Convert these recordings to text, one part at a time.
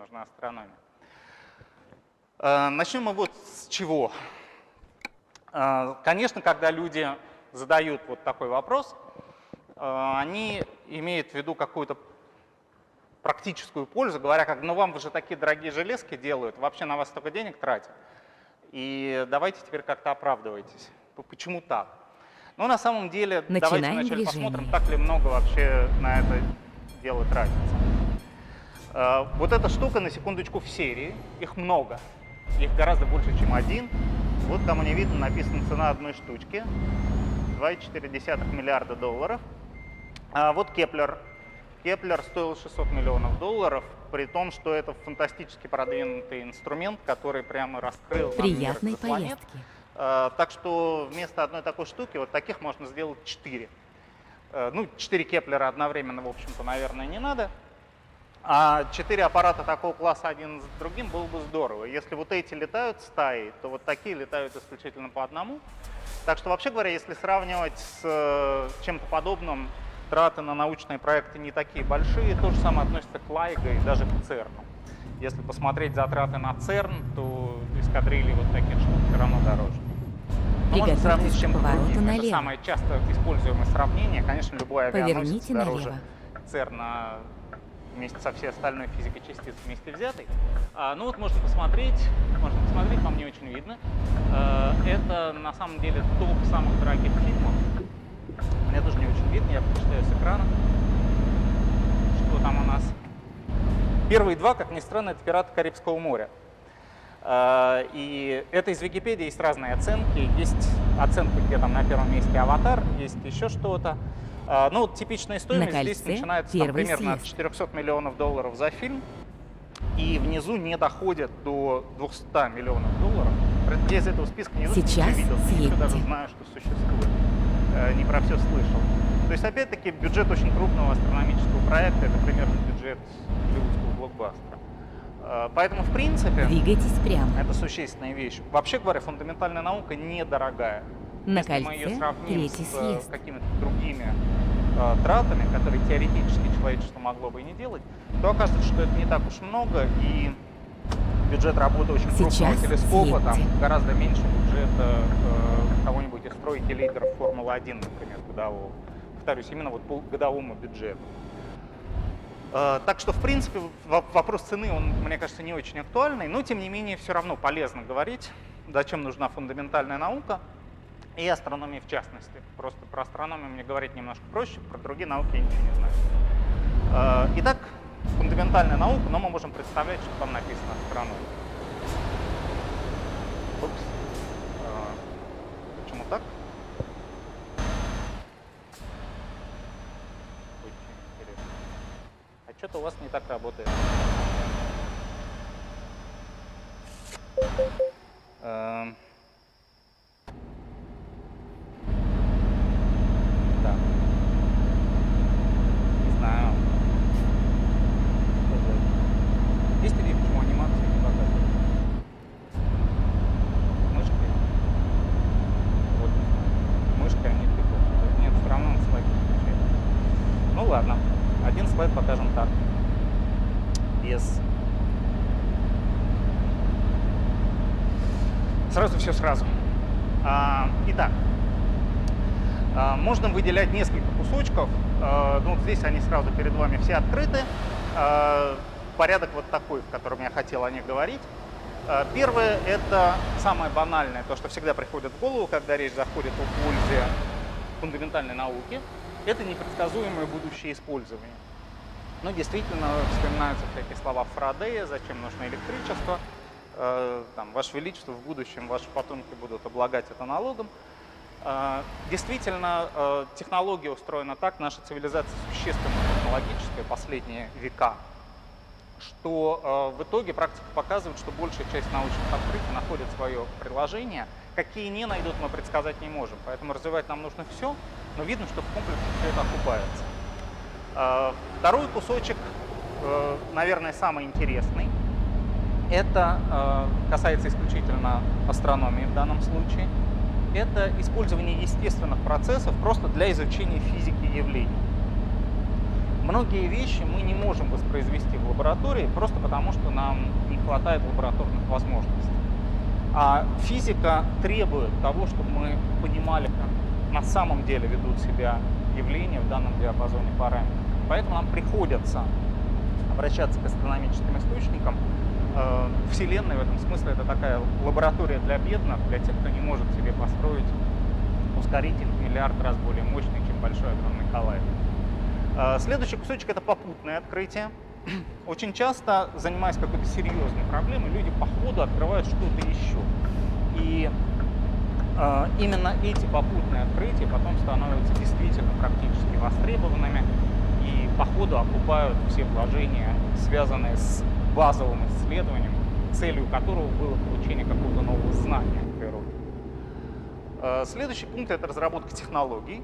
нужна астрономия. Начнем мы вот с чего. Конечно, когда люди задают вот такой вопрос, они имеют в виду какую-то практическую пользу, говоря, как, ну вам же такие дорогие железки делают, вообще на вас столько денег тратят, и давайте теперь как-то оправдывайтесь. Почему так? Ну, на самом деле, давайте вначале посмотрим, так ли много вообще на это дело тратится. Вот эта штука, на секундочку, в серии, их много, их гораздо больше, чем один. Вот, кому не видно, написана цена одной штучки, 2,4 миллиарда долларов. Вот Кеплер. Кеплер стоил 600 миллионов долларов, при том, что это фантастически продвинутый инструмент, который прямо раскрыл приятной поездки. Так что вместо одной такой штуки, вот таких можно сделать 4. Ну, 4 Кеплера одновременно, в общем-то, наверное, не надо. А 4 аппарата такого класса один с другим было бы здорово. Если вот эти летают стаей, то вот такие летают исключительно по одному. Так что, вообще говоря, если сравнивать с чем-то подобным, траты на научные проекты не такие большие. То же самое относится к LIGO и даже к ЦЕРНу. Если посмотреть затраты на ЦЕРН, то эскадрильи вот таких штук все равно дороже. Но можно сравнить с чем-то другим. Это самое часто используемое сравнение. Конечно, любой авианосец дороже ЦЕРНа вместе со всей остальной физикой частиц вместе взятой. Ну вот можно посмотреть, вам не очень видно. Это на самом деле топ самых дорогих фильмов. Мне тоже не очень видно, я прочитаю с экрана, что там у нас. Первые два, как ни странно, это «Пираты Карибского моря». И это из Википедии, есть разные оценки. Есть оценка, где там на первом месте «Аватар», есть еще что-то. Ну вот типичная стоимость здесь начинается там, примерно от 400 миллионов долларов за фильм. И внизу не доходит до 200 миллионов долларов. Я из этого списка не видел, я даже знаю, что существует. Не про все слышал. То есть, опять-таки, бюджет очень крупного астрономического проекта, это примерно бюджет голливудского блокбастера. Поэтому, в принципе, это существенная вещь. Вообще говоря, фундаментальная наука недорогая. Если мы ее сравним с какими-то другими тратами, которые теоретически человечество могло бы и не делать, то окажется, что это не так уж много, и бюджет работы очень крупного телескопа там гораздо меньше бюджета кого-нибудь из тройки лидеров Формулы-1, например, годового. Повторюсь, именно вот по годовому бюджету. Так что, в принципе, вопрос цены, он, мне кажется, не очень актуальный, но, тем не менее, все равно полезно говорить, зачем нужна фундаментальная наука, и астрономия в частности. Просто про астрономию мне говорить немножко проще, про другие науки я ничего не знаю. Итак, фундаментальная наука, но мы можем представлять, что там написано астрономия. Упс. Почему так? Очень интересно. А что-то у вас не так работает. Да. Не знаю. Есть идея, почему анимацию не показывают? Мышкой? Вот. Мышкой они тыкают. Нет, все равно на слайд не включает. Ну ладно. Один слайд покажем так. Без. Сразу все сразу. Итак. Можно выделять несколько кусочков. Ну, здесь они сразу перед вами все открыты. Порядок вот такой, в котором я хотел о них говорить. Первое – это самое банальное, то, что всегда приходит в голову, когда речь заходит о пользе фундаментальной науки. Это непредсказуемое будущее использование. Но действительно вспоминаются всякие слова Фарадея, зачем нужно электричество. Там, Ваше Величество, в будущем ваши потомки будут облагать это налогом. Действительно, технология устроена так, наша цивилизация существенно технологическая последние века, что в итоге практика показывает, что большая часть научных открытий находит свое приложение. Какие не найдут, мы предсказать не можем. Поэтому развивать нам нужно все, но видно, что в комплексе все это окупается. Второй кусочек, наверное, самый интересный. Это касается исключительно астрономии в данном случае. Это использование естественных процессов просто для изучения физики явлений. Многие вещи мы не можем воспроизвести в лаборатории просто потому, что нам не хватает лабораторных возможностей. А физика требует того, чтобы мы понимали, как на самом деле ведут себя явления в данном диапазоне параметров. Поэтому нам приходится обращаться к астрономическим источникам. Вселенная в этом смысле это такая лаборатория для бедных, для тех, кто не может себе построить ускоритель в миллиард раз более мощный, чем большой огромный коллайдер. Следующий кусочек — это попутное открытие. Очень часто, занимаясь какой-то серьезной проблемой, люди по ходу открывают что-то еще. И именно эти попутные открытия потом становятся действительно практически востребованными и по ходу окупают все вложения, связанные с базовым исследованием, целью которого было получение какого-то нового знания о природе. Следующий пункт — это разработка технологий.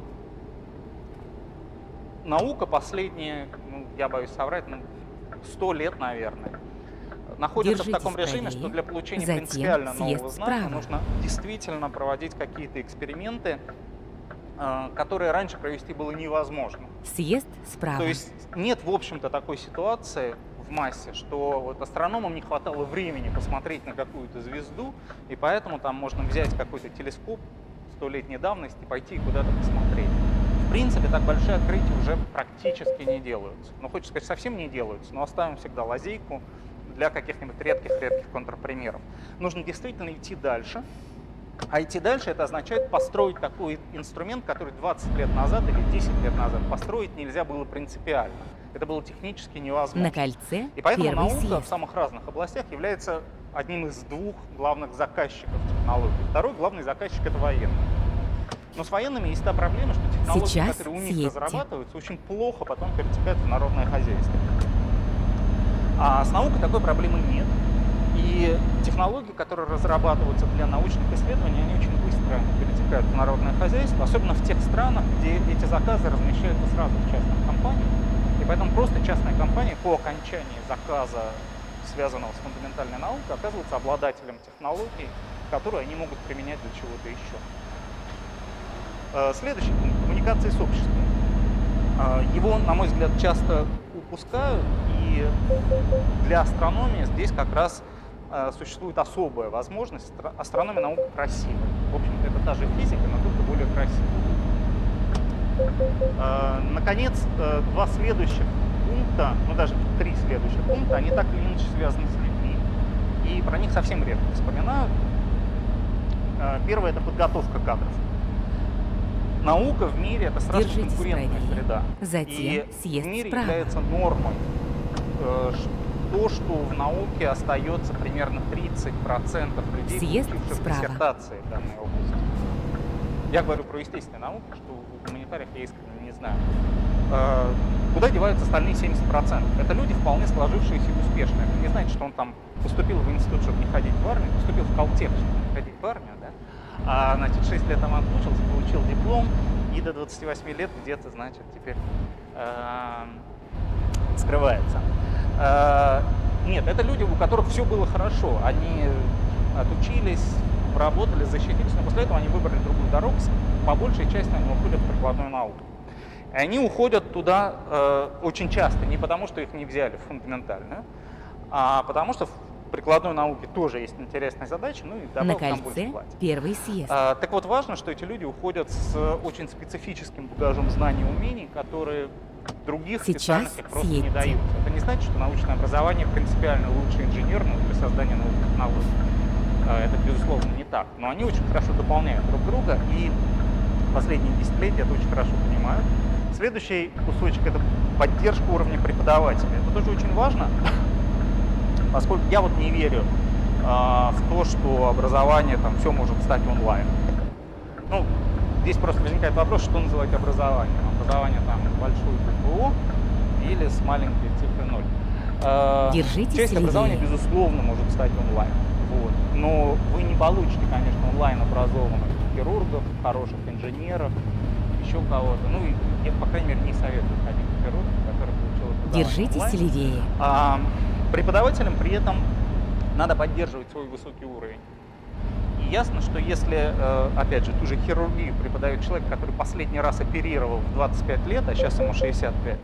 Наука последние, я боюсь соврать, 100 лет, наверное, находится в таком режиме, что для получения принципиально нового знания нужно действительно проводить какие-то эксперименты, которые раньше провести было невозможно. Съезд справа. То есть нет, в общем-то, такой ситуации в массе, что вот астрономам не хватало времени посмотреть на какую-то звезду, и поэтому там можно взять какой-то телескоп 100-летней давности и пойти куда-то посмотреть. В принципе, так большие открытия уже практически не делаются. Ну, хочется сказать, совсем не делаются, но оставим всегда лазейку для каких-нибудь редких контрпримеров. Нужно действительно идти дальше. А идти дальше — это означает построить такой инструмент, который 20 лет назад или 10 лет назад построить нельзя было принципиально. Это было технически невозможно. На кольце и поэтому наука съезд в самых разных областях является одним из двух главных заказчиков технологий. Второй главный заказчик — это военные. Но с военными есть та проблема, что технологии, сейчас которые у них разрабатываются, очень плохо потом перетекают в народное хозяйство. А с наукой такой проблемы нет. И технологии, которые разрабатываются для научных исследований, они очень быстро перетекают в народное хозяйство, особенно в тех странах, где эти заказы размещаются сразу в частных компаниях. И поэтому просто частная компания по окончании заказа, связанного с фундаментальной наукой, оказывается обладателем технологий, которые они могут применять для чего-то еще. Следующий пункт — коммуникации с обществом. Его, на мой взгляд, часто упускают, и для астрономии здесь как раз существует особая возможность. Астрономия — наука красивая. В общем-то, это та же физика, но только более красивая. Наконец, два следующих пункта, ну даже три следующих пункта, они так или иначе связаны с людьми, и про них совсем редко вспоминают. Первое — это подготовка кадров. Наука в мире — это сразу конкурентная среда. Затем и в мире является нормой то, что в науке остается примерно 30% людей, получивших диссертации в данной области. Я говорю про естественную науку, что в гуманитариях я искренне не знаю. Куда деваются остальные 70%? Это люди, вполне сложившиеся и успешные. Это не значит, что он там поступил в институт, чтобы не ходить в армию, поступил в Калтех, чтобы не ходить в армию, да? А, значит, 6 лет там отучился, получил диплом, и до 28 лет где-то, значит, теперь скрывается. Нет, это люди, у которых все было хорошо. Они отучились, поработали, защитились, но после этого они выбрали другую дорогу. По большей части они уходят в прикладную науку. И они уходят туда очень часто, не потому что их не взяли в фундаментальную, а потому что в прикладной науке тоже есть интересные задачи, ну и добавок там больше платят. Первый съезд. Так вот, важно, что эти люди уходят с очень специфическим багажом знаний и умений, которые других специальностях просто не дают. Это не значит, что научное образование принципиально лучше инженерного для создания новых технологий. Это, безусловно, не так. Но они очень хорошо дополняют друг друга, и последние десятилетия это очень хорошо понимают. Следующий кусочек — это поддержка уровня преподавателя. Это тоже очень важно, поскольку я вот не верю в то, что образование там все может стать онлайн. Ну, здесь просто возникает вопрос, что называть образованием. Образование там большой буквы О или с маленькой цифрой 0. Часть образования, безусловно, может стать онлайн. Вот. Но вы не получите, конечно, онлайн образованных хирургов, хороших инженеров, еще кого-то. Ну, и я, по крайней мере, не советую ходить к хирургу, который получил образование Держитесь левее. Преподавателям при этом надо поддерживать свой высокий уровень. И ясно, что если, опять же, ту же хирургию преподает человек, который последний раз оперировал в 25 лет, а сейчас ему 65,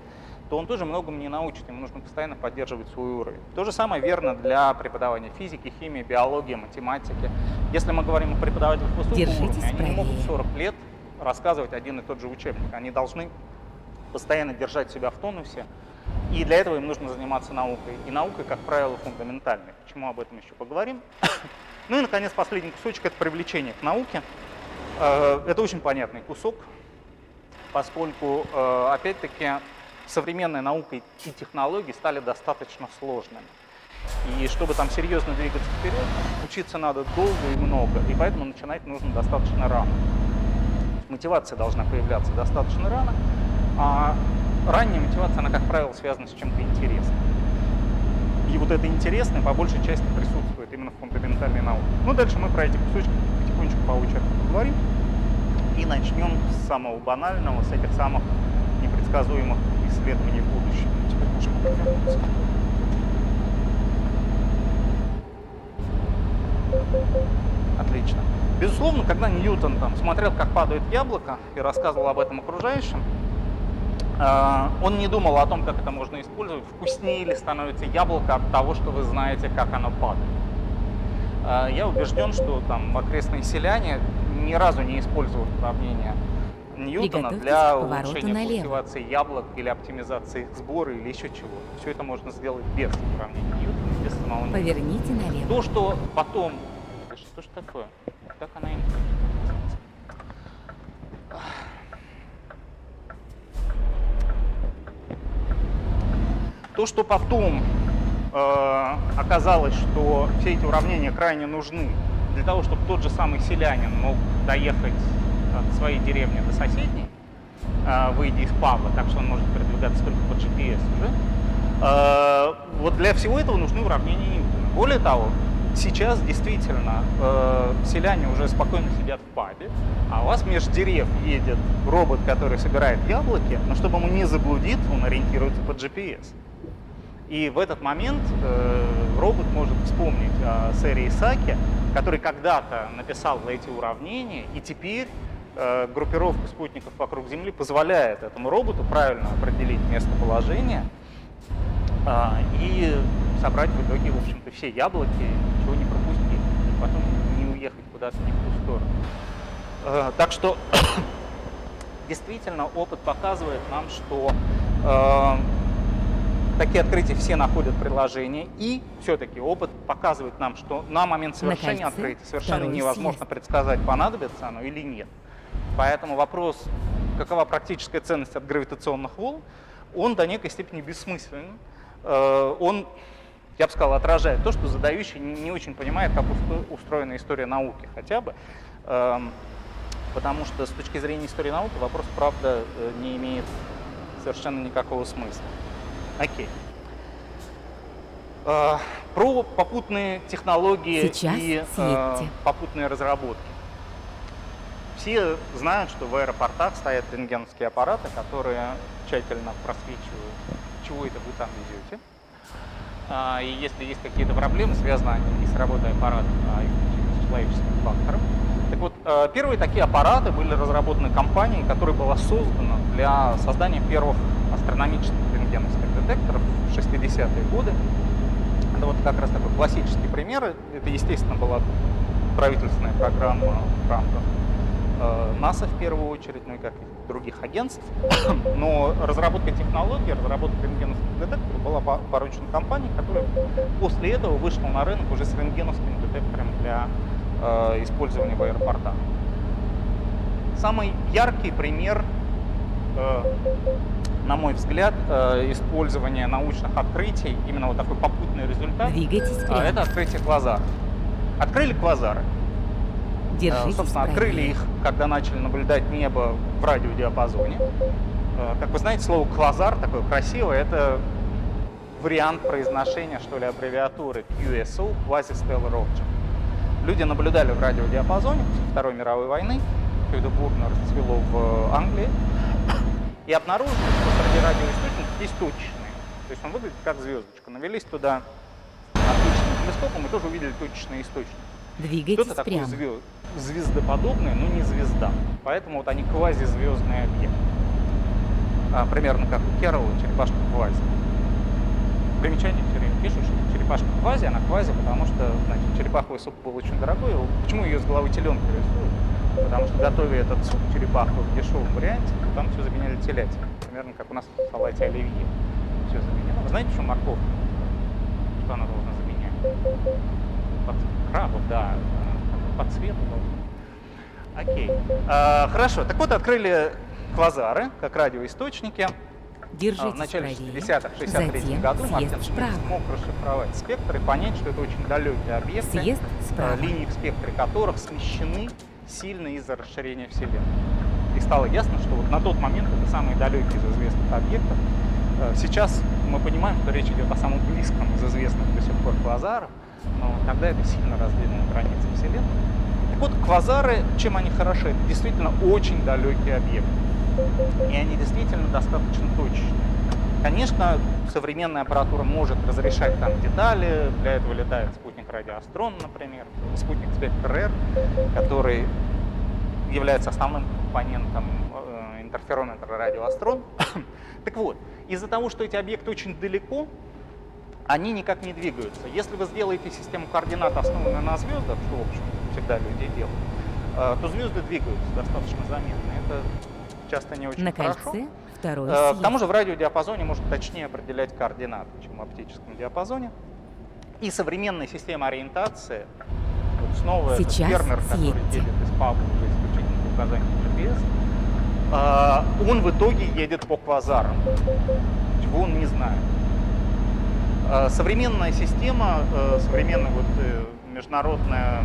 то он тоже многому не научит, ему нужно постоянно поддерживать свой уровень. То же самое верно для преподавания физики, химии, биологии, математики. Если мы говорим о преподавателях высокого уровня, они не могут 40 лет рассказывать один и тот же учебник. Они должны постоянно держать себя в тонусе, и для этого им нужно заниматься наукой. И наукой, как правило, фундаментальной. Почему об этом еще поговорим? Ну и, наконец, последний кусочек – это привлечение к науке. Это очень понятный кусок, поскольку, опять-таки, современная наука и технологии стали достаточно сложными. И чтобы там серьезно двигаться вперед, учиться надо долго и много, и поэтому начинать нужно достаточно рано. Мотивация должна появляться достаточно рано, а ранняя мотивация, она, как правило, связана с чем-то интересным. И вот это интересное по большей части присутствует именно в фундаментальной науке. Ну, дальше мы про эти кусочки потихонечку по очереди поговорим. И начнем с самого банального, с этих самых непредсказуемых исследований в будущем. Теперь можем повернуться. Отлично. Безусловно, когда Ньютон там смотрел, как падает яблоко, и рассказывал об этом окружающим, он не думал о том, как это можно использовать, вкуснее ли становится яблоко от того, что вы знаете, как оно падает. Я убежден, что там окрестные селяне ни разу не использовали уравнения Ньютона для улучшения культивации яблок или оптимизации их сбора или еще чего. Все это можно сделать без уравнения Ньютона, без самого Ньютона. Поверните налево. То, что потом... Что ж такое? Как она им... То, что потом оказалось, что все эти уравнения крайне нужны для того, чтобы тот же самый селянин мог доехать от своей деревни до соседней, выйдя из паба, так что он может передвигаться только по GPS уже. Вот для всего этого нужны уравнения Ньютона. Более того, сейчас действительно селяне уже спокойно сидят в пабе, а у вас меж дерев едет робот, который собирает яблоки, но чтобы ему не заблудиться, он ориентируется по GPS. И в этот момент робот может вспомнить о сэре Исааке, который когда-то написал эти уравнения, и теперь группировка спутников вокруг Земли позволяет этому роботу правильно определить местоположение и собрать в итоге, в общем-то, все яблоки, ничего не пропустить, и потом не уехать куда-то не в ту сторону. Так что действительно опыт показывает нам, что такие открытия все находят приложение, и все-таки опыт показывает нам, что на момент совершения открытия совершенно невозможно предсказать, понадобится оно или нет. Поэтому вопрос, какова практическая ценность от гравитационных волн, он до некой степени бессмысленен. Он, я бы сказал, отражает то, что задающий не очень понимает, как устроена история науки хотя бы, потому что с точки зрения истории науки вопрос, правда, не имеет совершенно никакого смысла. Окей. Про попутные технологии и попутные разработки. Все знают, что в аэропортах стоят рентгеновские аппараты, которые тщательно просвечивают, чего это вы там везете. И если есть какие-то проблемы, связаны они не с работой аппарата, а с человеческим фактором. Так вот, первые такие аппараты были разработаны компанией, которая была создана для создания первых астрономических рентгеновских детекторов в 60-е годы. Это вот как раз такой классический пример. Это, естественно, была правительственная программа в рамках НАСА в первую очередь, ну и как и других агентств. Но разработка технологий, разработка рентгеновских детекторов была поручена компанией, которая после этого вышла на рынок уже с рентгеновскими детекторами для использования в аэропортах. Самый яркий пример, на мой взгляд, использования научных открытий, именно вот такой попутный результат, это открытие квазаров. Открыли квазары. Собственно, открыли их, когда начали наблюдать небо в радиодиапазоне. Как вы знаете, слово «квазар» такое красивое, это вариант произношения, что ли, аббревиатуры QSO, Quasi-Stellar Object. Люди наблюдали в радиодиапазоне после Второй мировой войны, все это бурно расцвело в Англии, и обнаружили, что среди радиоисточников есть точечные. То есть он выглядит как звездочка. Навелись туда оптическим телескопом и тоже увидели точечные источники. Двигайтесь Что-то прямо. такое звездоподобное, но не звезда. Поэтому вот они квазизвездный объект. примерно как у Керрола черепашка квази. Примечание все время пишут, что черепашка квази, она квази, потому что, значит, черепаховый суп был очень дорогой. Почему ее с головы теленка рисуют? Потому что готовили этот суп черепаховый в дешевом варианте, там все заменяли телятиной. Примерно как у нас в салате оливье. Все заменено. Вы знаете, почему морковка? Что она должна заменять? Крабов, да. По цвету должна. Окей. Хорошо. Так вот, открыли квазары, как радиоисточники. В начале 60-х, 63 году Мартин Шмидт смог расшифровать спектр и понять, что это очень далекие объекты, линии в спектре которых смещены сильно из-за расширения Вселенной. И стало ясно, что вот на тот момент это самые далекие из известных объектов. Сейчас мы понимаем, что речь идет о самом близком из известных до сих пор квазаров, но тогда это сильно раздвинуло границы Вселенной. Так вот, квазары, чем они хороши? Это действительно очень далекие объекты. И они действительно достаточно точные. Конечно, современная аппаратура может разрешать там детали. Для этого летает спутник радиоастрон, например, спутник Спектр-Р, который является основным компонентом интерферометра радиоастрон. Так вот, из-за того, что эти объекты очень далеко, они никак не двигаются. Если вы сделаете систему координат, основанную на звездах, что, в общем, всегда люди делают, то звезды двигаются достаточно заметно. Это часто не очень хорошо. К тому же в радиодиапазоне можно точнее определять координаты, чем в оптическом диапазоне. И современная система ориентации, вот снова этот Вернер, который едет из паба уже исключительно по указанию GPS, он в итоге едет по квазарам, чего он не знает. Современная система, современная вот международная,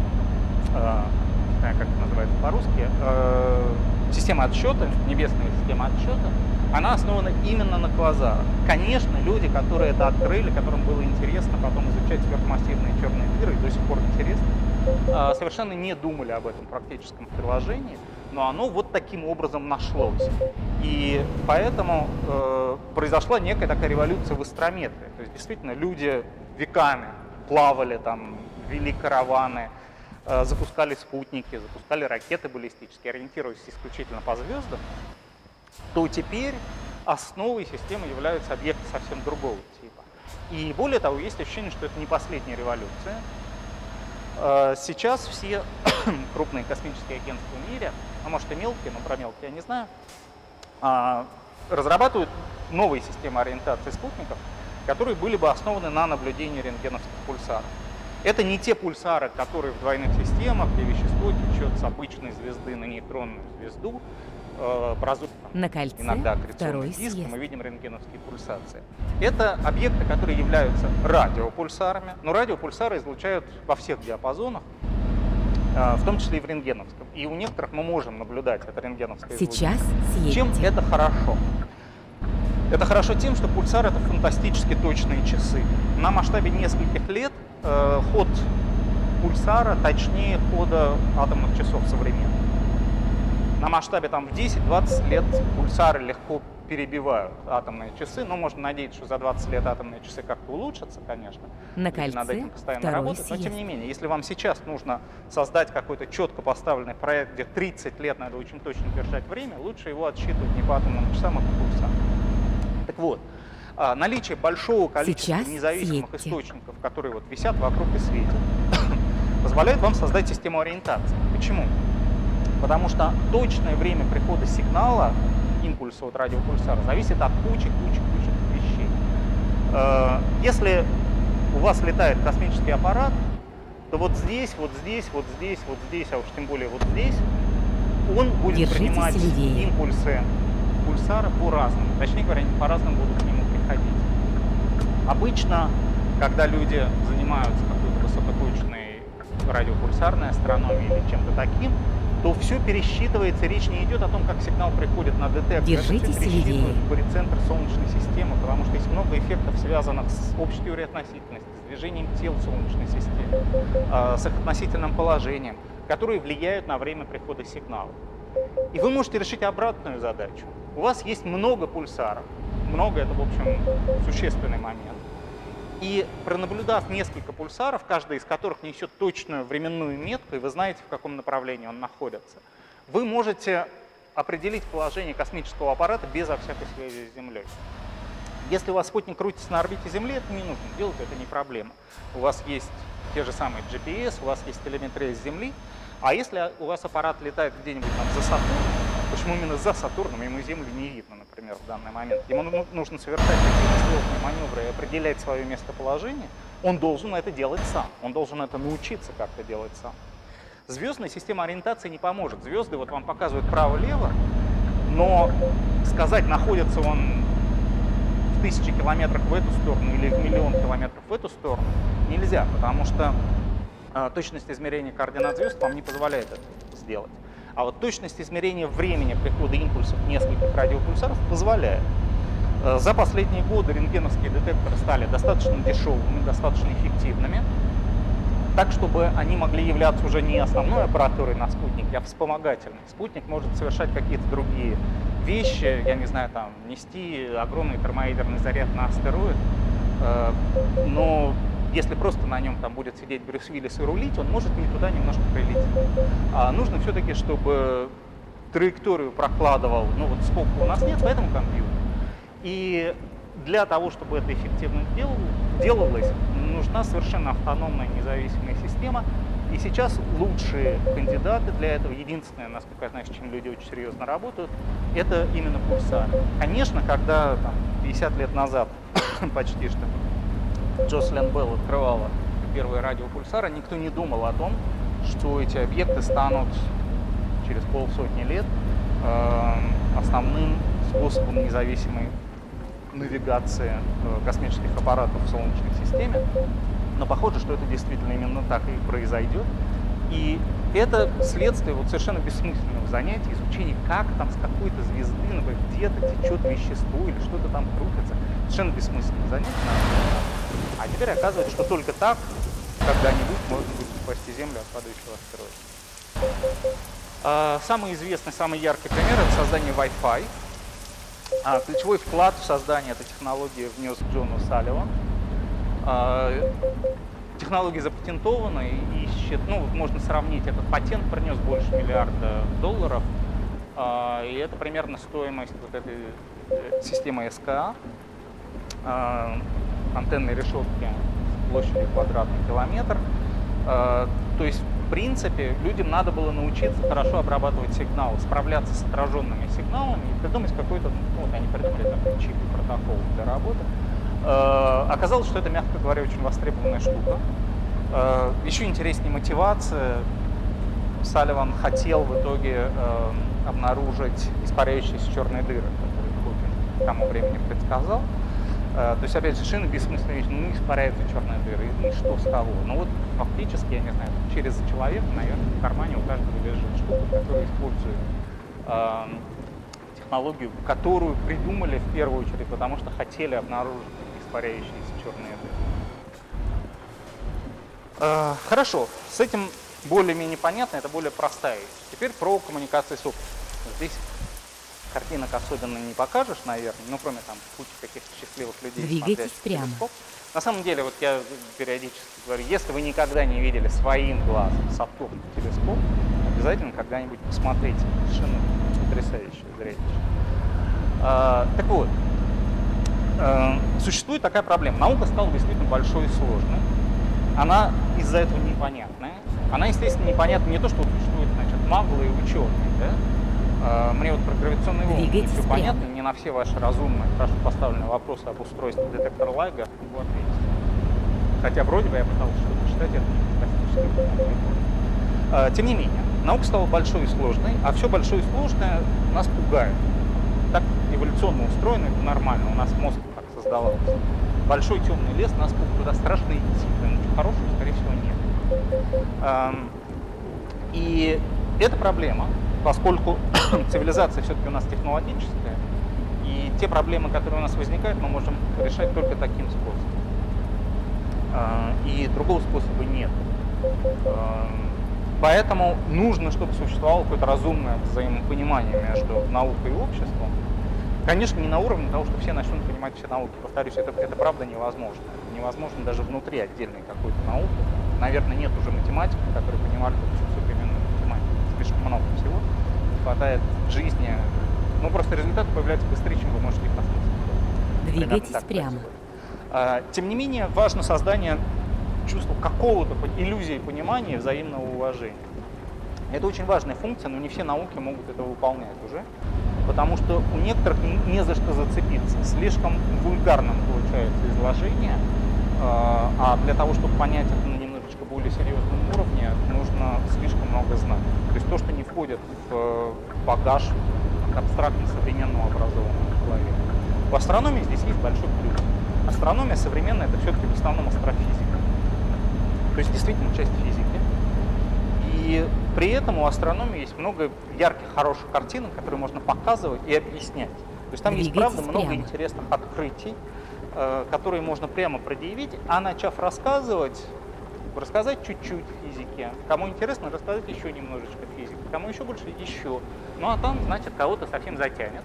не знаю, как это называется по-русски, система отсчета, небесная система отсчета, она основана именно на квазарах. Конечно, люди, которые это открыли, которым было интересно потом изучать сверхмассивные черные дыры, и до сих пор интересно, совершенно не думали об этом практическом приложении, но оно вот таким образом нашлось. И поэтому произошла некая такая революция в астрометрии. То есть действительно люди веками плавали, там, вели караваны, запускали спутники, запускали ракеты баллистические, ориентируясь исключительно по звездам, то теперь основой системы являются объекты совсем другого типа. И более того, есть ощущение, что это не последняя революция. Сейчас все крупные космические агентства в мире, а может и мелкие, но про мелкие я не знаю, разрабатывают новые системы ориентации спутников, которые были бы основаны на наблюдении рентгеновских пульсаров. Это не те пульсары, которые в двойных системах, где вещество течет с обычной звезды на нейтронную звезду, образуют иногда аккреционный диск, мы видим рентгеновские пульсации. Это объекты, которые являются радиопульсарами, но радиопульсары излучают во всех диапазонах, в том числе и в рентгеновском. И у некоторых мы можем наблюдать это рентгеновское излучение. Чем это хорошо? Это хорошо тем, что пульсар — это фантастически точные часы. На масштабе нескольких лет ход пульсара точнее хода атомных часов современных. На масштабе там, в 10-20 лет пульсары легко перебивают атомные часы, но можно надеяться, что за 20 лет атомные часы как-то улучшатся, конечно. На кольце над этим постоянно работать. Но тем не менее, если вам сейчас нужно создать какой-то четко поставленный проект, где 30 лет надо очень точно держать время, лучше его отсчитывать не по атомным часам, а по пульсарам. Так вот, наличие большого количества независимых источников, которые вот висят вокруг и светят, позволяет вам создать систему ориентации. Почему? Потому что точное время прихода сигнала, импульса от радиопульсара, зависит от кучи вещей. Если у вас летает космический аппарат, то вот здесь, вот здесь, вот здесь, вот здесь, а уж тем более вот здесь, он будет принимать импульсы пульсара по-разному. Точнее говоря, они по-разному будут к нему приходить. Обычно, когда люди занимаются какой-то высокоточной радиопульсарной астрономией или чем-то таким, то все пересчитывается, речь не идет о том, как сигнал приходит на детектор. Держитесь это все пересчитывают в барицентр Солнечной системы, потому что есть много эффектов, связанных с общей теорией относительности, с движением тел в Солнечной системе, с их относительным положением, которые влияют на время прихода сигнала. И вы можете решить обратную задачу. У вас есть много пульсаров. Много — это, в общем, существенный момент. И пронаблюдав несколько пульсаров, каждый из которых несет точную временную метку, и вы знаете, в каком направлении он находится, вы можете определить положение космического аппарата безо всякой связи с Землей. Если у вас спутник крутится на орбите Земли, это не нужно делать, это не проблема. У вас есть те же самые GPS, у вас есть телеметрия с Земли, а если у вас аппарат летает где-нибудь там за Сатурном, почему именно за Сатурном, ему Землю не видно, например, в данный момент, ему нужно совершать какие-то сложные маневры и определять свое местоположение, он должен это делать сам, он должен это научиться как-то делать сам. Звездная система ориентации не поможет. Звезды вот вам показывают право-лево, но сказать, находится он в 1000 километрах в эту сторону или в 1 000 000 километров в эту сторону, нельзя, потому что точность измерения координат звезд вам не позволяет это сделать. А вот точность измерения времени прихода импульсов нескольких радиопульсаров позволяет. За последние годы рентгеновские детекторы стали достаточно дешевыми, достаточно эффективными, так, чтобы они могли являться уже не основной аппаратурой на спутнике, а вспомогательной. Спутник может совершать какие-то другие вещи, я не знаю, там, нести огромный термоядерный заряд на астероид, но если просто на нем там будет сидеть Брюс Уиллис и рулить, он может не туда немножко прилететь. А нужно все-таки, чтобы траекторию прокладывал, ну вот сколько у нас нет в этом компьютере. И для того, чтобы это эффективно делалось, нужна совершенно автономная независимая система. И сейчас лучшие кандидаты для этого, единственное, насколько я знаю, с чем люди очень серьезно работают, это именно пульсары. Конечно, когда там, 50 лет назад почти что Джослин Белл открывала первые радиопульсары, никто не думал о том, что эти объекты станут через полсотни лет основным способом независимой навигации космических аппаратов в Солнечной системе. Но похоже, что это действительно именно так и произойдет. И это следствие вот совершенно бессмысленного занятия, изучения, как там с какой-то звезды, например, где-то течет вещество или что-то там крутится. Совершенно бессмысленное занятие. А теперь оказывается, что только так когда-нибудь можно будет спасти Землю от падающего астероида. Самый известный, самый яркий пример — это создание Wi-Fi. Ключевой вклад в создание этой технологии внес Джон О'Салливан. Технология запатентована, и ну, можно сравнить, этот патент принес больше $1 миллиарда, и это примерно стоимость вот этой системы СКА, антенной решетки площадью квадратный километр. То есть, в принципе, людям надо было научиться хорошо обрабатывать сигналы, справляться с отраженными сигналами и придумать какой-то, ну, вот они придумали такой чип и протокол для работы. Оказалось, что это, мягко говоря, очень востребованная штука. Еще интереснее мотивация. Салливан хотел в итоге обнаружить испаряющиеся черные дыры, которые Хокинг к тому времени предсказал. То есть, опять же, совершенно бессмысленная вещь, ну, испаряются черные дыры, и что с того? Ну вот фактически, я не знаю, через человека, наверное, в кармане у каждого лежит штука, которая использует технологию, которую придумали в первую очередь, потому что хотели обнаружить испаряющиеся черные дыры. Хорошо, с этим более-менее понятно, это более простая вещь. Теперь про коммуникации с обществом. Здесь картинок особенно не покажешь, наверное, ну, кроме там кучи каких-то счастливых людей. Двигайтесь прямо. Телескоп. На самом деле, вот я периодически говорю, если вы никогда не видели своим глазом Сатурн телескоп, обязательно когда-нибудь посмотрите. Совершенно потрясающее зрелище. Так вот, существует такая проблема. Наука стала действительно большой и сложной. Она из-за этого непонятная. Она, естественно, непонятна не то, что существует, значит, маглы и ученые, да? Мне вот про гравитационные волны не все понятно, не на все ваши разумные, хорошо поставленные вопросы об устройстве детектора Лайга могу ответить. Хотя вроде бы я пытался что-то читать, это фантастически. Тем не менее, наука стала большой и сложной, а все большое и сложное нас пугает. Так эволюционно устроено, это нормально, у нас мозг так создавался. Большой темный лес нас пугает, туда страшно идти, ничего хорошего, скорее всего, нет. И это проблема, поскольку цивилизация все-таки у нас технологическая, и те проблемы, которые у нас возникают, мы можем решать только таким способом. И другого способа нет. Поэтому нужно, чтобы существовало какое-то разумное взаимопонимание между наукой и обществом. Конечно, не на уровне того, что все начнут понимать все науки. Повторюсь, это правда невозможно. Невозможно даже внутри отдельной какой-то науки. Наверное, нет уже математиков, которые понимали всю современную математику. Слишком много всего. хватает жизни. Ну, просто результаты появляются быстрее, чем вы можете их осмыслить. Двигайтесь прямо. Тем не менее, важно создание чувства какого-то иллюзии понимания и взаимного уважения. Это очень важная функция, но не все науки могут это выполнять уже, потому что у некоторых не за что зацепиться. Слишком вульгарным получается изложение, а для того, чтобы понять это на немножечко более серьезном уровне, нужно слишком много знать. То есть то, что не входит в багаж абстрактно современного образованного человека. В астрономии здесь есть большой плюс. Астрономия современная — это все-таки в основном астрофизика. То есть действительно часть физики. И при этом у астрономии есть много ярких, хороших картинок, которые можно показывать и объяснять. То есть там есть, правда, много интересных открытий, которые можно прямо предъявить, а начав рассказать чуть-чуть физики. Кому интересно, рассказать еще немножечко физики. Кому еще больше, еще. Ну а там, значит, кого-то совсем затянет.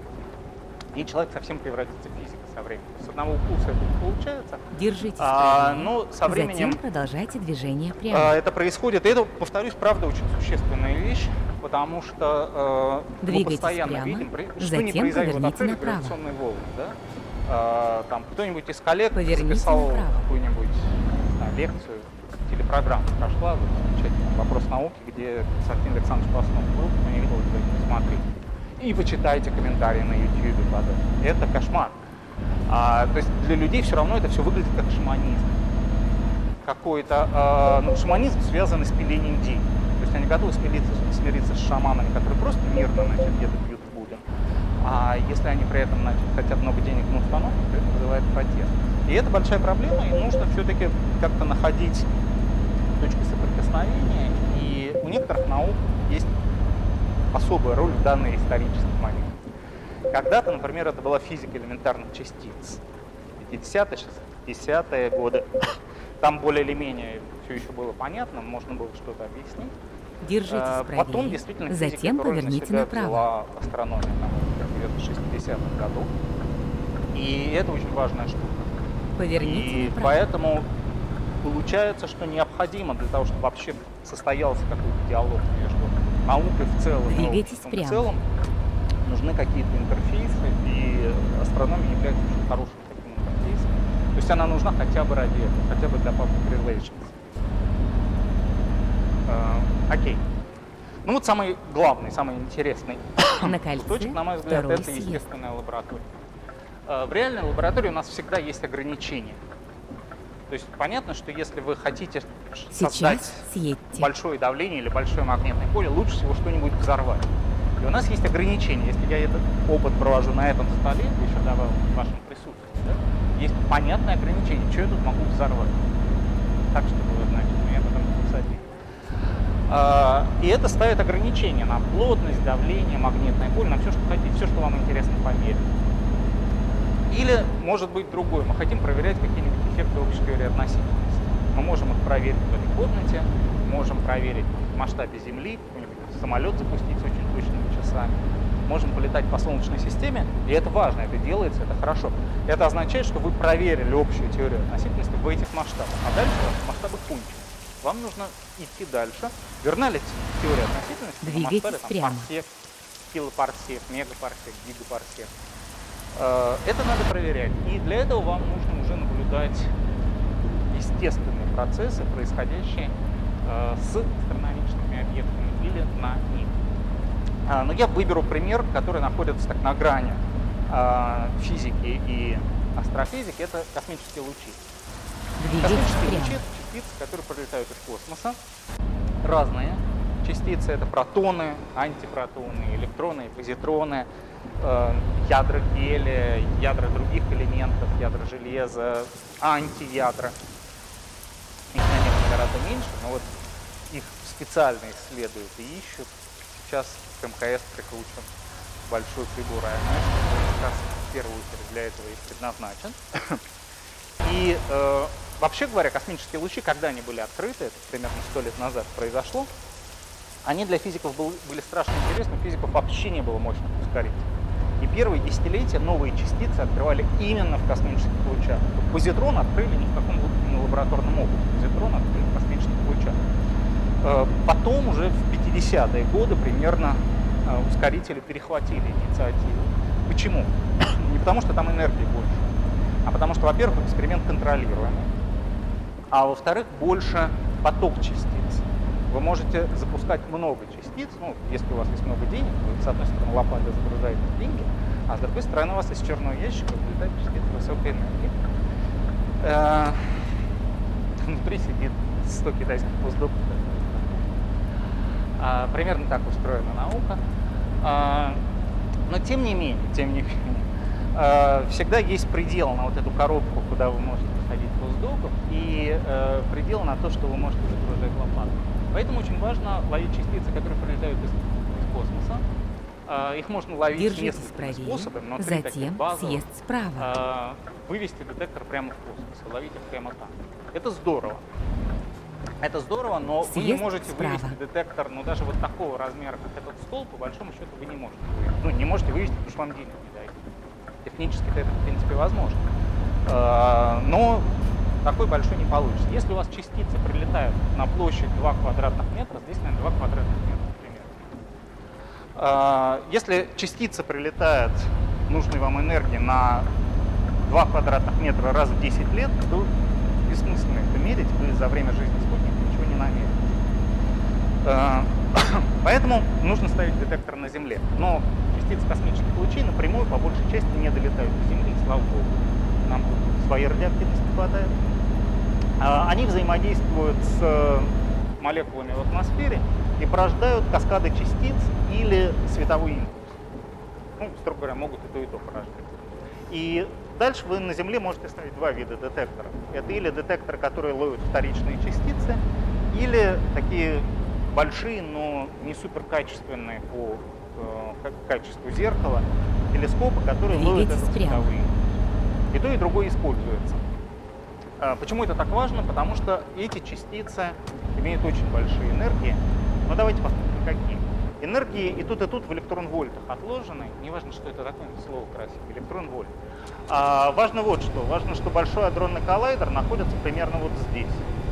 И человек совсем превратится в физика со временем. С одного укуса это не получается. Держитесь но со временем затем продолжайте движение прямо. Это происходит. И это, повторюсь, правда, очень существенная вещь, потому что мы постоянно видим, что не произойдет. Вот открыли гравитационные волны, да? Там кто-нибудь из коллег записал какую-нибудь лекцию, телепрограмма прошла, вот, замечательный «Вопрос науки», где Константин Александрович Паснов был, кто не видел, смотрите. И почитайте комментарии на YouTube под это. Это кошмар. То есть для людей все равно это все выглядит как шаманизм. Какой-то шаманизм, связанный с пилением денег. То есть они готовы смириться с шаманами, которые просто мирно, значит, где-то бьют в бубен. А если они при этом, значит, хотят много денег на установку, то это вызывает протест. И это большая проблема, и нужно все-таки как-то находить точки соприкосновения. И у некоторых наук есть особая роль в данный исторический момент. Когда-то, например, это была физика элементарных частиц. 50-е, 60-е годы. Там более или менее все еще было понятно, можно было что-то объяснить. Держитесь правее. Потом действительно физика, затем поверните направо. Взяла астрономия в 60-х годах. И это очень важная штука. Поверните и направо. Поэтому получается, что необходимо для того, чтобы вообще состоялся какой-то диалог между наукой в целом и в целом, нужны какие-то интерфейсы, и астрономия является очень хорошим таким интерфейсом. То есть она нужна хотя бы ради этого, хотя бы для public relations. Окей. Ну вот самый главный, самый интересный кусочек, на мой взгляд, это естественная лаборатория. В реальной лаборатории у нас всегда есть ограничения. То есть понятно, что если вы хотите создать большое давление или большое магнитное поле, лучше всего что-нибудь взорвать. И у нас есть ограничения. Если я этот опыт провожу на этом столе, еще добавил в вашем присутствии, да, есть понятное ограничение, что я тут могу взорвать. Так, чтобы вы, значит, меня потом посадили. И это ставит ограничения на плотность, давление, магнитное поле, на все, что хотите, все, что вам интересно померить. Или, может быть, другое. Мы хотим проверять какие-нибудь эффекты общей теории относительности. Мы можем их проверить в этой комнате, можем проверить в масштабе Земли, какой-нибудь самолет запустить с очень точными часами. Можем полетать по Солнечной системе, и это важно, это делается, это хорошо. Это означает, что вы проверили общую теорию относительности в этих масштабах, а дальше масштабы кончились. Вам нужно идти дальше. Верна ли теория относительности на масштабе парсек, килопарсек, мегапарсек, гигапарсек? Это надо проверять. И для этого вам нужно уже наблюдать естественные процессы, происходящие с астрономическими объектами или на них. Но я выберу пример, который находится так на грани физики и астрофизики. Это космические лучи. Космические лучи — это частицы, которые прилетают из космоса. Разные частицы — это протоны, антипротоны, электроны, позитроны, ядра гелия, ядра других элементов, ядра железа, антиядра. Их, наверное, гораздо меньше, но вот их специально исследуют и ищут. Сейчас к МКС прикручен большой прибор АМС, который как раз в первую очередь для этого и предназначен. И вообще говоря, космические лучи, когда они были открыты, это примерно 100 лет назад произошло, они для физиков были страшно интересны, у физиков вообще не было мощных ускорителей. И первые десятилетия новые частицы открывали именно в космических лучах. Позитрон открыли ни в каком лабораторном опыте, позитрон открыли в космических лучах. Потом уже в 50-е годы примерно ускорители перехватили инициативу. Почему? Не потому, что там энергии больше, а потому что, во-первых, эксперимент контролируемый, а во-вторых, больше поток частиц. Вы можете запускать много частиц, ну, если у вас есть много денег, вы, с одной стороны, лопатой загружаете деньги, а с другой стороны, у вас из черного ящика вылетает частица высокой энергии. Внутри сидит 100 китайских постдоков. Примерно так устроена наука. Но тем не менее, всегда есть предел на вот эту коробку, куда вы можете посадить постдоков, и предел на то, что вы можете загружать лопатой. Поэтому очень важно ловить частицы, которые прилетают из космоса. Их можно ловить несколькими способами, но три таких базовых. Вывести детектор прямо в космос, ловить их прямо там. Это здорово. Это здорово, но вы не можете вывести детектор, ну, даже вот такого размера, как этот стол, по большому счету, вы не можете вывести. Ну, не можете вывести, потому что вам денег не дают. Технически это, в принципе, возможно. Но такой большой не получится. Если у вас частицы прилетают на площадь 2 квадратных метра, здесь, наверное, 2 квадратных метра примерно. Если частица прилетает нужной вам энергии на 2 квадратных метра раз в 10 лет, то бессмысленно это мерить, вы за время жизни спутника ничего не намерите. Поэтому нужно ставить детектор на Земле. Но частицы космических лучей напрямую по большей части не долетают до Земли, слава Богу. Нам тут своей радиоактивности хватает. Они взаимодействуют с молекулами в атмосфере и порождают каскады частиц или световой импульс. Ну, строго говоря, могут и то порождать. И дальше вы на Земле можете ставить 2 вида детекторов. Это или детекторы, которые ловят вторичные частицы, или такие большие, но не суперкачественные по качеству зеркала, телескопы, которые ловят этот световой импульс. И то, и другое используется. Почему это так важно? Потому что эти частицы имеют очень большие энергии. Но давайте посмотрим, какие. Энергии и тут в электрон-вольтах отложены. Не важно, что это такое слово красивое, электрон-вольт. Важно вот что. Важно, что большой адронный коллайдер находится примерно вот здесь.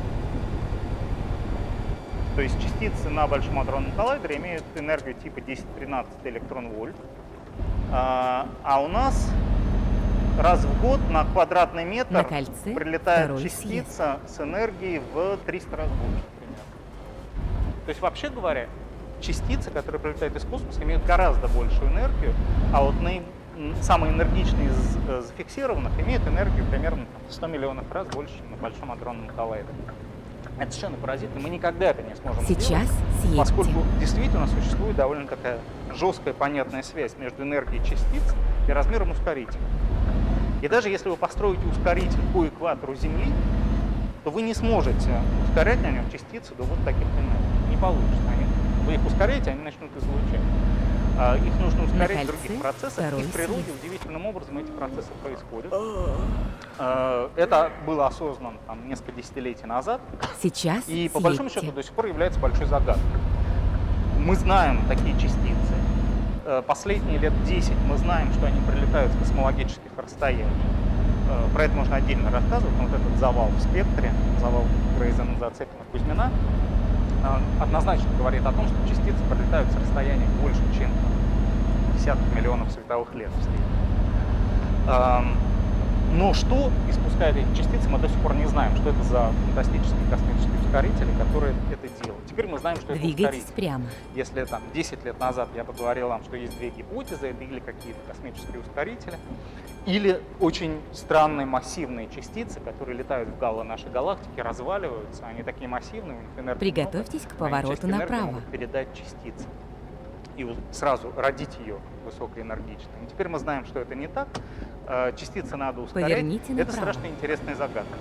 То есть частицы на большом адронном коллайдере имеют энергию типа 10-13 электрон-вольт. А у нас раз в год на квадратный метр прилетает частица с энергией в 300 раз больше примерно. То есть, вообще говоря, частицы, которые прилетают из космоса, имеют гораздо большую энергию, а вот самые энергичные из зафиксированных имеют энергию примерно 100 миллионов раз больше, чем на большом адронном коллайдере. Это совершенно поразительно, мы никогда это не сможем сделать, поскольку действительно существует довольно такая жесткая, понятная связь между энергией частиц и размером ускорителя. И даже если вы построите ускоритель по экватору Земли, то вы не сможете ускорять на нем частицы до вот таких энергий. Не получится. Вы их ускоряете, они начнут излучать. Их нужно ускорять в других процессах, и в природе удивительным образом эти процессы происходят. Это было осознано там, несколько десятилетий назад. Сейчас и по большому счету до сих пор является большой загадкой. Мы знаем такие частицы. Последние лет 10 мы знаем, что они прилетают с космологических расстояний. Про это можно отдельно рассказывать, но вот этот завал в спектре, завал Грейзена, Зацепина, Кузьмина, однозначно говорит о том, что частицы пролетают с расстояния больше, чем десяток миллионов световых лет в среднем. Но что испускают эти частицы, мы до сих пор не знаем, что это за фантастические космические ускорители, которые это делают. Теперь мы знаем, что это ускорители. Прямо. Если там 10 лет назад я бы говорил вам, что есть 2 гипотезы, это или какие-то космические ускорители, или очень странные массивные частицы, которые летают в гало нашей галактики, разваливаются, они такие массивные, у них энергия Приготовьтесь много, к повороту направо. Могут передать частицы и сразу родить ее высокоэнергичной. И теперь мы знаем, что это не так. Частицы надо ускорять. Это страшно интересная загадка.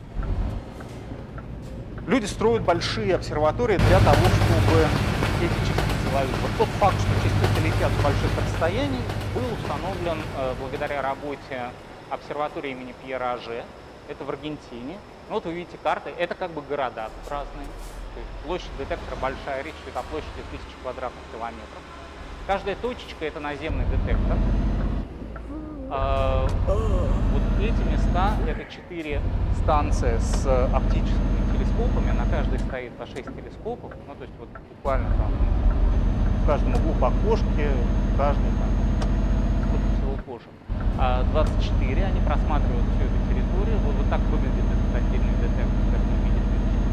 Люди строят большие обсерватории для того, чтобы эти частицы ловить. Вот тот факт, что частицы летят с больших расстояний, был установлен благодаря работе обсерватории имени Пьера Аже. Это в Аргентине. Вот вы видите карты. Это как бы города тут разные. То есть площадь детектора большая, речь идет о площади 1000 квадратных километров. Каждая точечка – это наземный детектор. Вот эти места – это 4 станции с оптическими телескопами. На каждой стоит по 6 телескопов. Ну, то есть вот буквально там в каждом углу по окошке, каждый там, сколько всего кошек. А 24 они просматривают всю эту территорию. Вот так выглядит этот отдельный детектор, как вы видите.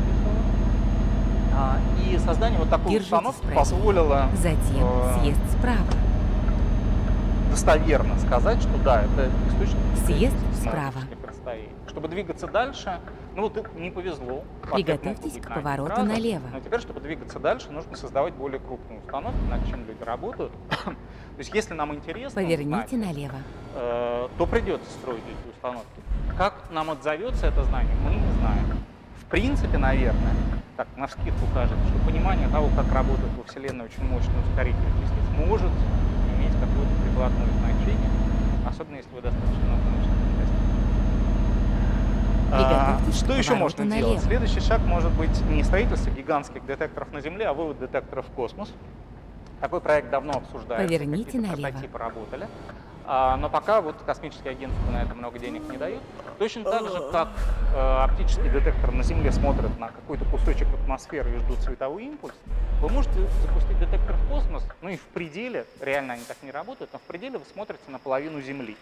И создание вот такой установки позволило съезд справа. Достоверно сказать, что да, это источник съезд справа. Чтобы двигаться дальше, ну вот не повезло. Приготовьтесь к повороту налево. Но теперь, чтобы двигаться дальше, нужно создавать более крупные установки, над чем люди работают. То есть, если нам интересно, поверните налево, то придется строить эти установки. Как нам отзовется это знание, мы не знаем. В принципе, наверное, так, навскидку кажется, что понимание того, как работает во Вселенной очень мощный ускоритель частиц, может иметь какое-то прикладное значение, особенно если вы достаточно много научитесь. Что еще можно делать? Следующий шаг может быть не строительство гигантских детекторов на Земле, а вывод детекторов в космос. Такой проект давно обсуждается, поверните налево. Прототипы работали. Но пока вот космические агентства на это много денег не дают. Точно так же, как оптический детектор на Земле смотрит на какой-то кусочек атмосферы и ждут световой импульс, вы можете запустить детектор в космос, ну и в пределе, реально они так не работают, но в пределе вы смотрите на половину Земли.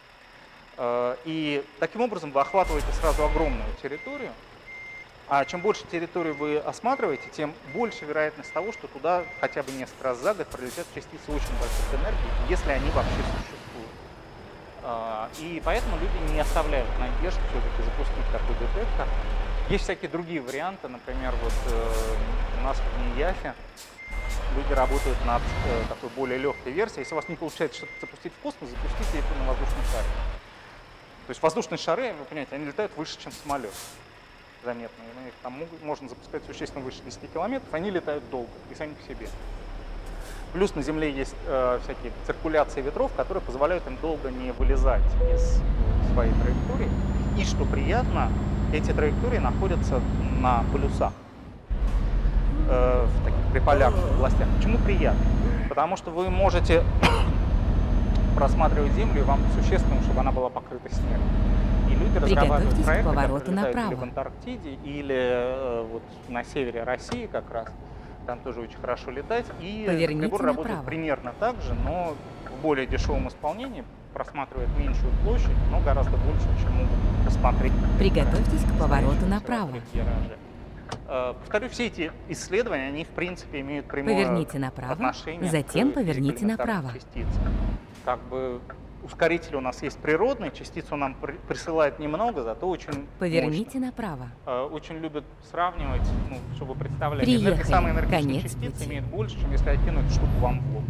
И таким образом вы охватываете сразу огромную территорию, а чем больше территории вы осматриваете, тем больше вероятность того, что туда хотя бы несколько раз за год пролетят частицы очень больших энергий, если они вообще существуют. И поэтому люди не оставляют надежд все-таки запустить такой детектор. Есть всякие другие варианты, например, вот у нас в НИЯФе люди работают над такой более легкой версией. Если у вас не получается что-то запустить в космос, запустите это на воздушном шаре. То есть воздушные шары, вы понимаете, они летают выше, чем самолет. Заметно. Их там можно запускать существенно выше 10 километров, они летают долго и сами по себе. Плюс на Земле есть всякие циркуляции ветров, которые позволяют им долго не вылезать из своей траектории. И, что приятно, эти траектории находятся на полюсах, в таких приполярных областях. Почему приятно? Потому что вы можете просматривать Землю, и вам существенно, чтобы она была покрыта снегом. И люди разрабатывают проекты, которые летают или в Антарктиде, или вот на севере России как раз. Там тоже очень хорошо летать. И прибор работает примерно так же, но в более дешевом исполнении, просматривает меньшую площадь, но гораздо больше, чем могут посмотреть. Приготовьтесь к повороту направо. Повторю, все эти исследования, они в принципе имеют прямое отношение затем поверните направо. Частиц. Как бы ускоритель у нас есть природный, частицу нам присылает немного, зато очень поверните мощно. Направо. Очень любят сравнивать, ну, чтобы представляли, самые энергичные частицы имеют больше, чем если окинуть штуку вам в лоб.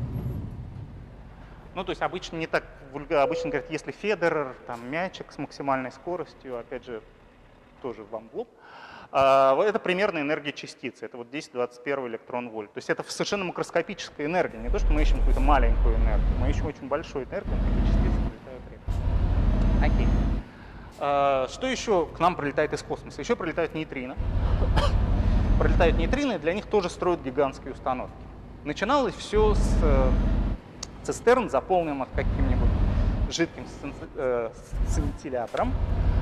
Ну, то есть обычно не так вульгарно, обычно говорят, если Федерер, там, мячик с максимальной скоростью, опять же, тоже вам в лоб. Это примерно энергия частицы, это вот 10-21 электрон-вольт. То есть это совершенно макроскопическая энергия, не то, что мы ищем какую-то маленькую энергию, мы ищем очень большую энергию, такие частицы прилетают рядом. Окей. Что еще к нам прилетает из космоса? Еще прилетают нейтрино. Прилетают нейтрино, и для них тоже строят гигантские установки. Начиналось все с цистерн, заполненных каким-нибудь жидким сцинтиллятором.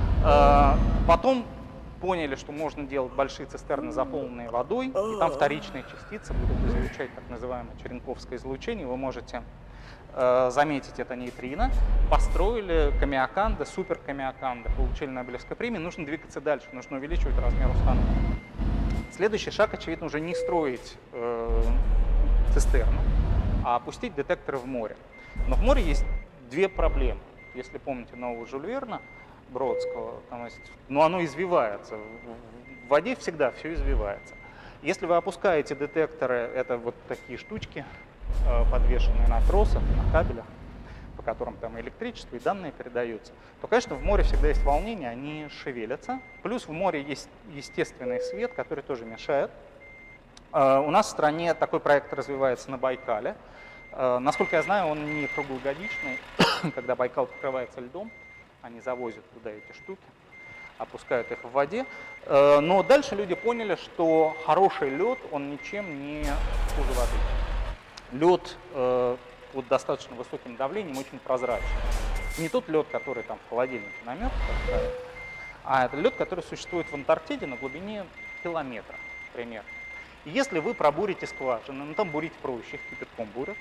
Потом поняли, что можно делать большие цистерны, заполненные водой, и там вторичные частицы будут излучать так называемое черенковское излучение. Вы можете заметить это нейтрино. Построили камиоканды, суперкамиоканды, получили Нобелевскую премию. Нужно двигаться дальше, нужно увеличивать размер установки. Следующий шаг, очевидно, уже не строить цистерну, а опустить детекторы в море. Но в море есть две проблемы. Если помните нового Жюль Верна Бродского, но оно извивается. В воде всегда все извивается. Если вы опускаете детекторы, это вот такие штучки, подвешенные на тросах, на кабелях, по которым там электричество и данные передаются, то, конечно, в море всегда есть волнение, они шевелятся. Плюс в море есть естественный свет, который тоже мешает. У нас в стране такой проект развивается на Байкале. Насколько я знаю, он не круглогодичный, когда Байкал покрывается льдом. Они завозят туда эти штуки, опускают их в воде. Но дальше люди поняли, что хороший лед, он ничем не хуже воды. Лед под достаточно высоким давлением очень прозрачный. Не тот лед, который там в холодильнике намерз, а это лед, который существует в Антарктиде на глубине километра примерно. Если вы пробурите скважину, ну там бурить проще, кипятком бурят,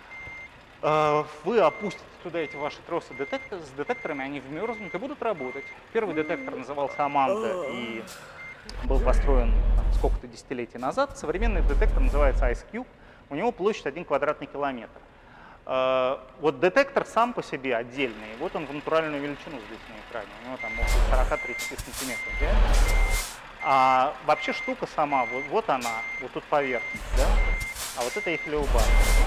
вы опустите туда эти ваши тросы с детекторами, они вмерзнут и будут работать. Первый детектор назывался Аманда и был построен сколько-то десятилетий назад. Современный детектор называется Ice Cube, у него площадь 1 квадратный километр. Вот детектор сам по себе отдельный, вот он в натуральную величину здесь на экране, у него там около 40-30 сантиметров. Да? А вообще штука сама, вот она, вот тут поверхность, да? А вот это эхлеубар.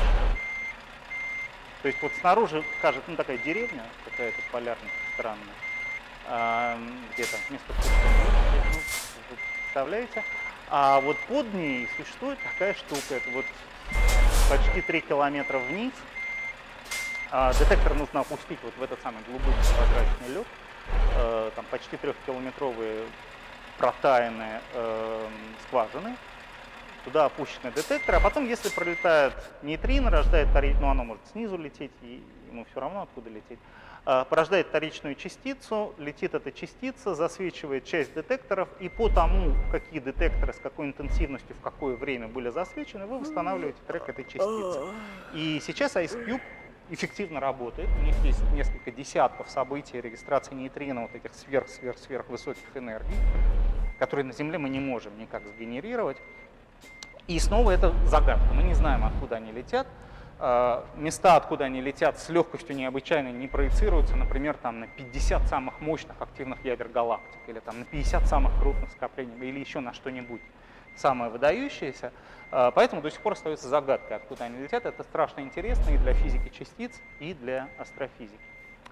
То есть вот снаружи кажется, ну такая деревня какая-то полярная, странная, где-то вместо вы представляете? А вот под ней существует такая штука, это вот почти 3 километра вниз. Детектор нужно опустить вот в этот самый глубокий прозрачный лед, там почти 3-километровые протаянные скважины. Туда опущенный детектор, а потом, если пролетает нейтрино, рождает вторичную, ну оно может снизу лететь, и ему все равно откуда лететь, порождает вторичную частицу, летит эта частица, засвечивает часть детекторов, и по тому, какие детекторы с какой интенсивностью в какое время были засвечены, вы восстанавливаете трек этой частицы. И сейчас Ice Cube эффективно работает, у них есть несколько десятков событий регистрации нейтрино, вот этих сверх-высоких энергий, которые на Земле мы не можем никак сгенерировать. И снова это загадка, мы не знаем, откуда они летят. Места, откуда они летят, с легкостью необычайно не проецируются, например, там, на 50 самых мощных активных ядер галактик, или там, на 50 самых крупных скоплений, или еще на что-нибудь самое выдающееся. Поэтому до сих пор остается загадкой, откуда они летят. Это страшно интересно и для физики частиц, и для астрофизики.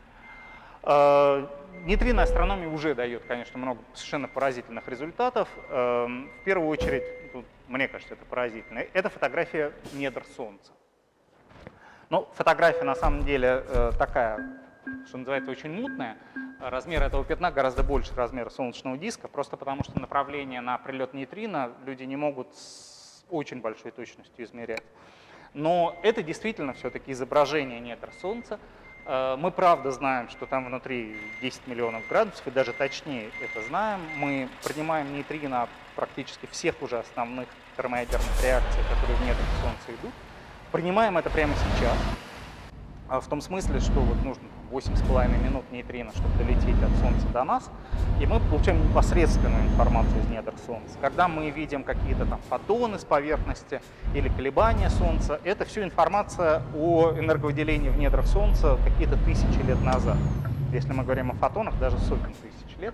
Нейтрино астрономия уже дает, конечно, много совершенно поразительных результатов. В первую очередь, мне кажется, это поразительно. Это фотография недр Солнца. Ну, фотография на самом деле такая, что называется, очень мутная. Размер этого пятна гораздо больше размера солнечного диска, просто потому что направление на прилет нейтрино люди не могут с очень большой точностью измерять. Но это действительно все-таки изображение недр Солнца. Мы правда знаем, что там внутри 10 миллионов градусов, и даже точнее это знаем. Мы принимаем нейтрино от практически всех уже основных термоядерных реакций, которые в недрах Солнца идут. Принимаем это прямо сейчас, в том смысле, что вот нужно 8,5 минут нейтрино, чтобы долететь от Солнца до нас, и мы получаем непосредственную информацию из недр Солнца. Когда мы видим какие-то там фотоны с поверхности или колебания Солнца, это все информация о энерговыделении в недрах Солнца какие-то тысячи лет назад. Если мы говорим о фотонах, даже сотни тысяч лет.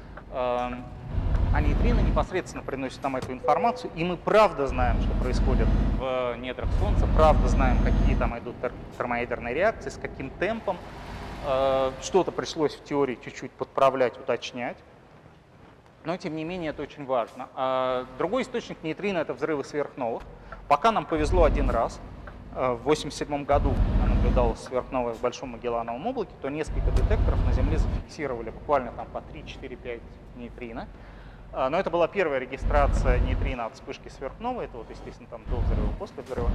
А нейтрино непосредственно приносит нам эту информацию, и мы правда знаем, что происходит в недрах Солнца, правда знаем, какие там идут термоядерные реакции, с каким темпом. Что-то пришлось в теории чуть-чуть подправлять, уточнять, но тем не менее это очень важно. Другой источник нейтрино — это взрывы сверхновых. Пока нам повезло один раз, в 1987 году наблюдалась сверхновая в Большом Магеллановом облаке, то несколько детекторов на Земле зафиксировали буквально там по 3, 4, 5 нейтрино. Но это была первая регистрация нейтрино от вспышки сверхновой, это вот, естественно, там до взрыва, после взрыва.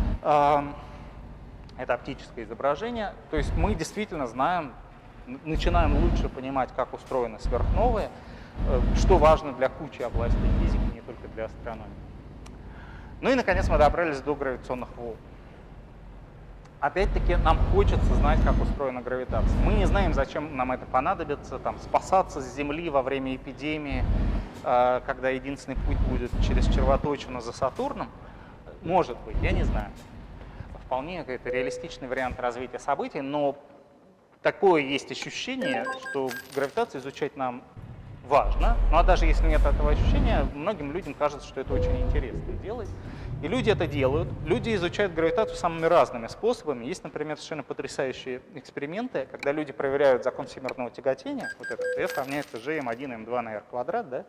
Это оптическое изображение. То есть мы действительно знаем, начинаем лучше понимать, как устроены сверхновые, что важно для кучи областей физики, не только для астрономии. Ну и, наконец, мы добрались до гравитационных волн. Опять-таки, нам хочется знать, как устроена гравитация. Мы не знаем, зачем нам это понадобится, там, спасаться с Земли во время эпидемии, когда единственный путь будет через червоточину за Сатурном. Может быть, я не знаю. Вполне это реалистичный вариант развития событий, но такое есть ощущение, что гравитацию изучать нам важно. Ну а даже если нет этого ощущения, многим людям кажется, что это очень интересно делать. И люди это делают. Люди изучают гравитацию самыми разными способами. Есть, например, совершенно потрясающие эксперименты, когда люди проверяют закон всемирного тяготения, вот этот F равняется Gm1 m2 на r квадрат, да,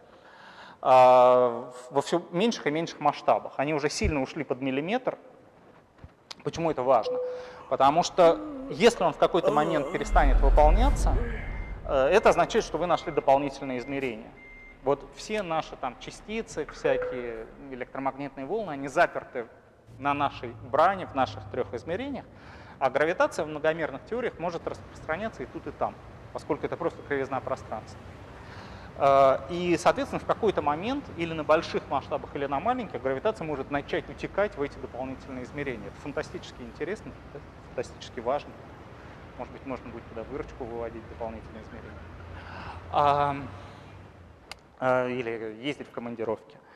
во все меньших и меньших масштабах. Они уже сильно ушли под миллиметр. Почему это важно? Потому что если он в какой-то момент перестанет выполняться, это означает, что вы нашли дополнительные измерения. Вот все наши там частицы, всякие электромагнитные волны, они заперты на нашей бране, в наших 3 измерениях, а гравитация в многомерных теориях может распространяться и тут, и там, поскольку это просто кривизна пространства. И, соответственно, в какой-то момент или на больших масштабах, или на маленьких гравитация может начать утекать в эти дополнительные измерения. Это фантастически интересно, фантастически важно. Может быть, можно будет туда выручку выводить, дополнительные измерения. Или ездить в командировки.